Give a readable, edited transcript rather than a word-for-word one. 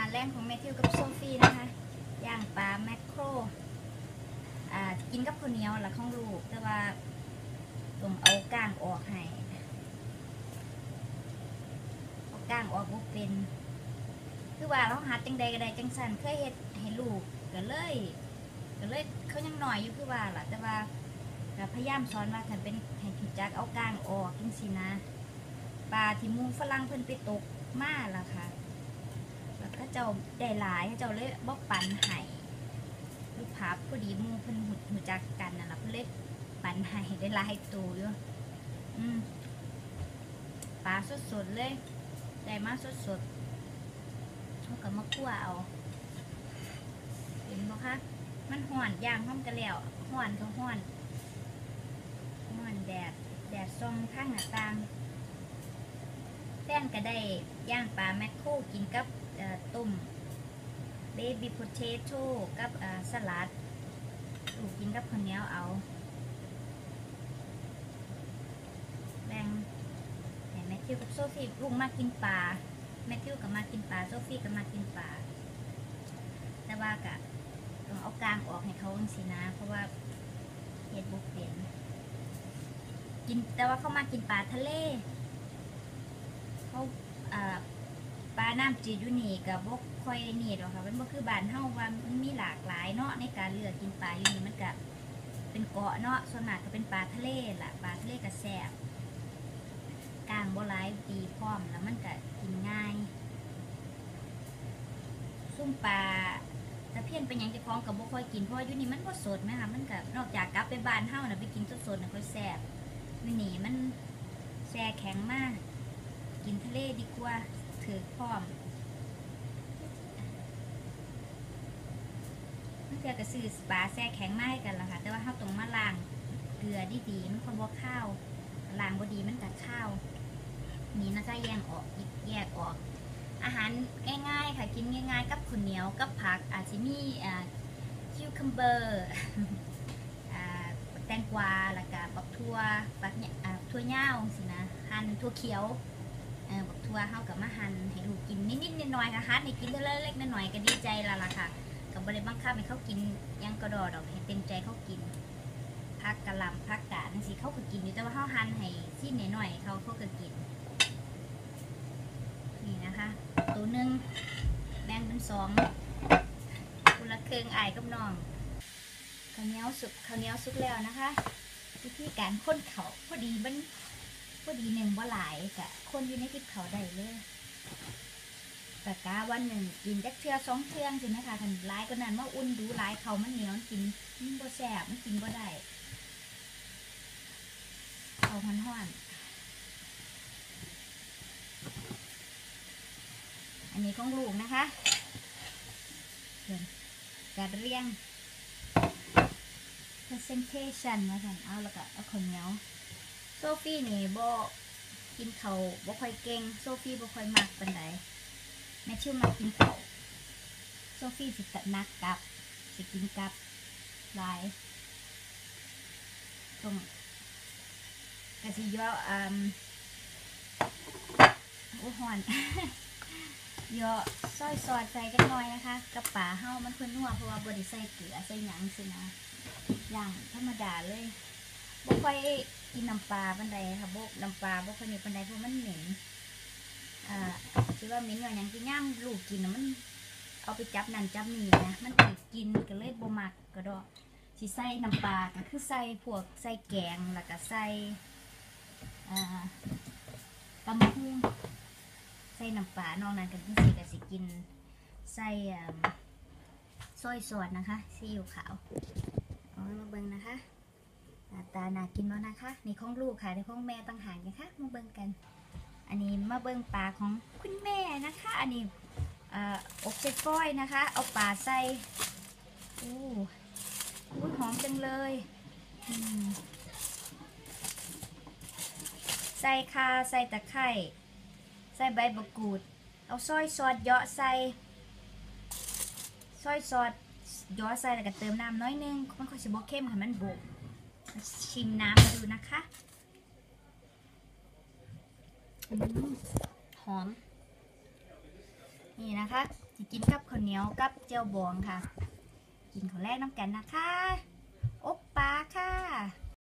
แรงของแมทธิวกับโซฟี่นะคะย่างปลาแมคโครกินกับข้าวเหนียวหลักของลูกแต่ว่าต้องเอาก้างออกให้เอาก้างออกบ่เป็นคือว่าเราหาจังใดก็ได้จังสันเคยเฮ็ดให้ลูกก็เลยเขายังหน่อยอยู่คือว่าล่ะแต่ว่าก็พยายามสอนว่าถ้าเป็นให้ถูกจักเอาก้างออกจังซี่นะปลาที่มูฝรั่งเพิ่นไปตกมาล่ะค่ะแล้วก็เจ้าได้หลายเจ้าเลยบ่ปันให้ลูกพับพอดีมูเพิ่นหูจักกันน่ะล่ะเพิ่นเลยปันให้ได้หลายตัวอยู่ปลาสดๆเลยได้มาสดๆเขาก็มาคั่วเอาเห็นบ่คะมันห่อนย่างพร้อมกันแล้วห่อนก็ห่อนแดดส่องข้างหน้าต่างแป้นก็ได้ย่างปลาแมคโครกินกับต้มเบบี้โพเทโต้กับสลัดลูกกินกับข้าวเหนียวเอาแบ่งแต่แมทธิวกับโซฟี่ลูกมากินปลาแมทธิวก็มากินปลาโซฟี่ก็มากินปลาแต่ว่ากะต้องเอากลางออกให้เขาสินะเพราะว่าเห็ดบุกเปลี่ยนกินแต่ว่าเขามากินปลาทะเลเขาปลาน้ำจืดอยู่นี่กับบกค่อยนี่หรอกค่ะมันก็คือบ้านเฮาว่ามันมีหลากหลายเนาะในการเลือกกินปลาอยู่นี่มันก็เป็นเกาะเนาะส่วนมากก็เป็นปลาทะเลล่ะปลาทะเลก็แซ่บกลางบ่หลายดีพร้อมแล้วมันก็กินง่ายซุ่มปลาตะเพียนเป็นอย่างจะคล้องกับบ่ค่อยกินเพราะอยู่นี่มันก็สดไหมคะมันก็นอกจากกลับไปบ้านเฮาน่ะไปกินสดๆน่ะค่อยแซ่บนี่มันแช่แข็งมากกินทะเลดีกว่าถือพร้อมมันเกิดกระสือปลาแช่แข็งมากกันละค่ะแต่ว่าเขาต้องมาล้างเกลือดีๆมันคนบ่ข้าวล้างบ่ดีมันกัดข้าวนี่นะคะแยกออกอาหารง่ายๆค่ะกินง่ายๆกับข้าวเหนียวกับผักอาจจะมีคิวคัมเบอร์แตงกวาแล้วก็บักทั่วทั่วเหย้าสินะหั่นทั่วเขียวบักทั่วเฮากับมาหั่นให้ลูกกินนิดๆหน่อยๆนะคะให้กินเท่าเล็กๆน้อยๆก็ดีใจละล่ะค่ะกับบริบังคับให้เขากินยังกระดอดอกให้เต็มใจเขากินผักกะหล่ำผักกาดนั่นสิเขาก็กินอยู่แต่ว่าเขาหั่นให้ชิ้นหน่อยๆเขาก็กินนี่นะคะตัวหนึ่งแบ่งเป็น2คนละครึ่งอายกับน้องข้าวเหนียวสุกแล้วนะคะวิธีการข้นเขาพอดีหนึ่งบ่หลายกะคนอยู่ในกิบเขาได้เลยกะกาวันหนึ่งกินจักเทื่อ2เทื่อใช่ไหมคะทันหลายก็นั้นว่าอุ่นดูหลายเขามันเหนียวกินมันบ่แซ่บมันกินบ่ได้เขาห้อนอันนี้ของลูกนะคะการเรียง presentation มาสั่นเอาแล้วก็เอาข้าวเหนียวโซฟี่นี่บ่กินเขาบ่ค่อยเก่งโซฟี่บ่ค่อยมักปานใดแม่ชื่อมากินเขาโซฟี่สิตัดนักกับสิกินกับหลายตรงกะสิย่อโอ้ฮ้อน ย่อซอยซอสใส่จักหน่อยนะคะกับป่าเฮามันเพิ่นนัวเพราะว่าบ่ได้ใส่เกลือใส่หยังสินะอย่างธรรมดาเลยบ่ค่อยกินน้ำปลาปานใดค่ะบ่น้ำปลาบ่ค่อยมีปานใดเพราะมันเหม็นคิดว่าเหม็นอย่างที่ย่างลูกกินนะมันเอาไปจับนั่นจับนี่นะมันติดกินก็เลยบ่มักก็ดอกสิใส่น้ำปลาก็คือใส่พวกใส่แกงแล้วก็ใส่ตำบักหุ่งใส่น้ำปลานอกนั้นกันที่สิก็สิกินใส่ซอยสดนะคะซีอิ๊วขาวเอามาเบิ่งนะคะหน้าตาน่ากินแล้วนะคะนี่ของลูกค่ะนี่ของแม่ต่างหากนะคะมาเบิ่งกันอันนี้มาเบิ่งปลาของคุณแม่นะคะอันนี้อกเจ็ดก้อยนะคะเอาปลาใส่หอมจังเลยใส่ข่าใส่ตะไคร้ใส่ใบมะกรูดเอาซอยซอสเยอะใส่ซอยซอสย้อใส่แล้วก็เติมน้ำน้อยนึงมันค่อยจะบ่เข้มค่ะมันบุกชิมน้ำมาดูนะคะหอมนี่นะคะสิกินกับข้าวเหนียวกับเจียวบองค่ะ กินข้าวแรกน้ำกันนะคะ